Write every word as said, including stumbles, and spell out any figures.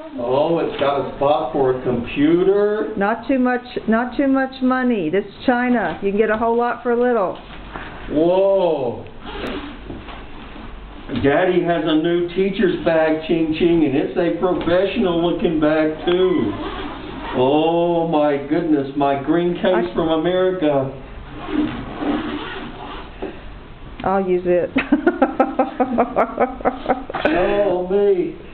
Oh, it's got a spot for a computer. Not too much, not too much money. This is China. You can get a whole lot for little. Whoa. Daddy has a new teacher's bag, Qing Qing, and it's a professional looking bag too. Oh my goodness, my green case from America. I'll use it. Oh me.